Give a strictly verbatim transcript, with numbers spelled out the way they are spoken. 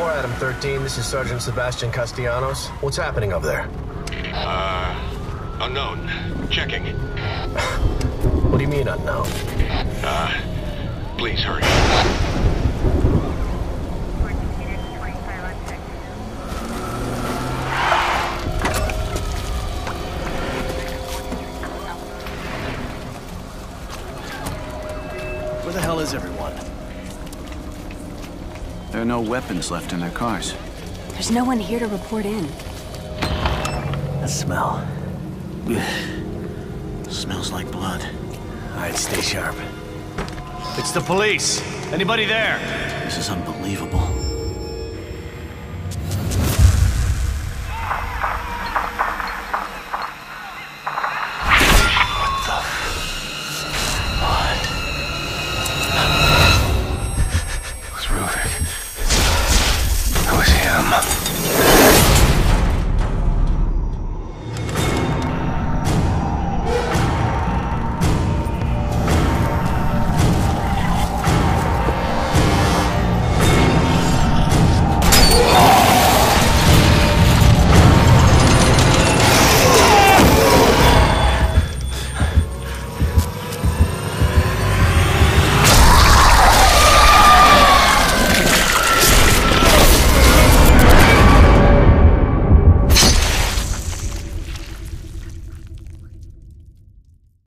four, Adam thirteen. This is Sergeant Sebastian Castellanos. What's happening up there? Uh, unknown. Checking. What do you mean, unknown? Uh, please hurry. Where the hell is everyone? There are no weapons left in their cars. There's no one here to report in. That smell. Smells like blood. All right, stay sharp. It's the police. Anybody there? This is unbelievable.